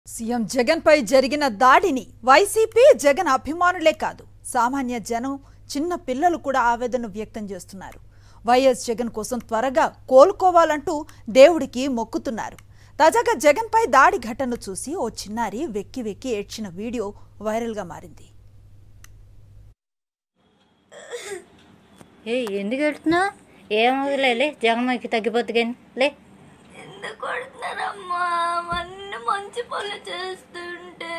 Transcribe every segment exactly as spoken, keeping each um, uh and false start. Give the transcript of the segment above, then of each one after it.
CM Jagan పై జరిగిన దాడిని YCP Jagan అభిమానులే కాదు సామాన్య జనం చిన్న పిల్లలు కూడా ఆవేదన వ్యక్తం చేస్తున్నారు. వైఎస్ జగన్ కోసం త్వరగా కోలుకోవాలంటూ దేవుడికి మొక్కుతున్నారు. తాజాగా జగన్ పై దాడి ఘటనను చూసి ఓ చిన్నారి వెక్కి వెక్కి ఏడ్చిన వీడియో వైరల్ గా మారింది. ఏ ఎందుకు ఏడుతున్నావు? ఏమవుతులే, జగన్కి తగ్గిపోద్ది కానీ లే. ఎందుకు కొడుతున్నారమ్మా? అన్నీ మంచి పనులు చేస్తుంటే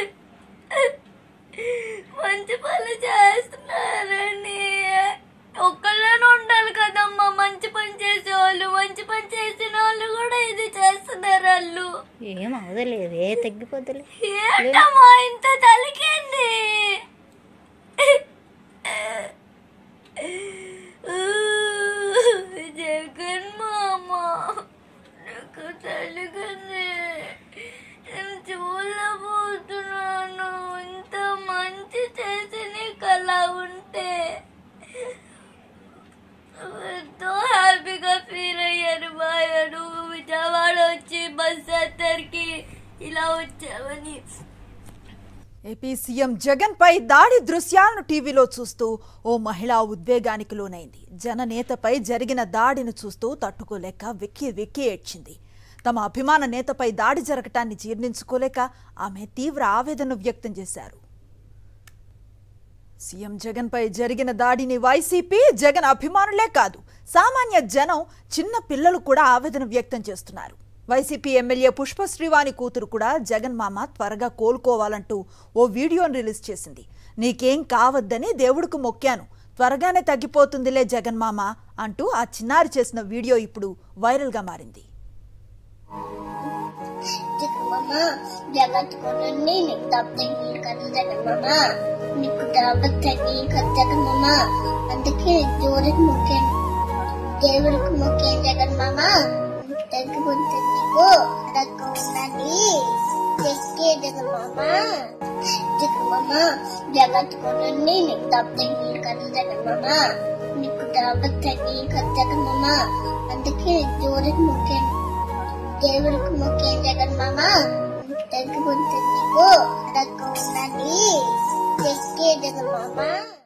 మంచి పనులు చేస్తున్నారని ఒక్కళ్ళనే ఉండాలి కదమ్మా. మంచి పని చేసేవాళ్ళు, మంచి పని చేసిన వాళ్ళు కూడా ఇది చేస్తున్నారు. వాళ్ళు ఏమవుతులేదే, తగ్గిపోద్దులే. ఏంటమ్మా ఇంత తలికేంది? జగన్ మామ నాకు తల్లికంది, నేను చూడబోతున్నాను. ఇంత మంచి చేసి నీకు అలా ఉంటే ఎంతో హ్యాపీగా ఫీల్ అయ్యాను. బాయ్ నువ్వు విజయవాడ వచ్చి బస్ అందరికి ఇలా వచ్చావని. ఏపీ సీఎం జగన్ పై దాడి దృశ్యాలను టీవీలో చూస్తూ ఓ మహిళ ఉద్వేగానికి లోనైంది. జననేతపై జరిగిన దాడిని చూస్తూ తట్టుకోలేక వెక్కి వెక్కి ఏడ్చింది. తమ అభిమాన నేతపై దాడి జరగటాన్ని జీర్ణించుకోలేక ఆమె తీవ్ర ఆవేదన వ్యక్తం చేశారు. సీఎం జగన్ పై జరిగిన దాడిని వైసీపీ జగన్ అభిమానులే కాదు సామాన్య జనం చిన్న పిల్లలు కూడా ఆవేదన వ్యక్తం చేస్తున్నారు. వైసీపీ ఎమ్మెల్యే పుష్ప శ్రీవాణి కూతురు కూడా జగన్ మామ త్వరగా కోలుకోవాలంటూ ఓ వీడియోను రిలీజ్ చేసింది. నీకేం కావద్దని దేవుడికి మొక్కాను, త్వరగానే తగ్గిపోతుందిలే జగన్ మామ అంటూ ఆ చిన్నారి చేసిన వీడియో ఇప్పుడు వైరల్ గా మారింది. దేవుడికి మొక్కాను జగన్ మామ, తగ్గిపోతుంది నీకు తగ్గుందని తెక్కే జగన్ మామ. జగన్ మామ జగత్తుకోండి నీకు తప్పని కదా జగన్ మామ, నీకు తప్పని కదా జగన్ మామ. అందుకే దేవుడికి మొక్కాను, దేవుడికి మొక్కాను జగన్ మామ, తగ్గిపోతుంది నీకు తగ్గుందని తెక్కే జగన్ మామ.